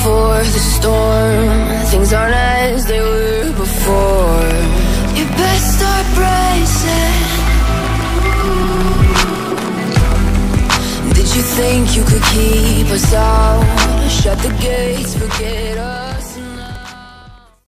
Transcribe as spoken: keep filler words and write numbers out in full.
before the storm. Things aren't as they were before. You best start bracing. Did you think you could keep us out? Shut the gates, forget us.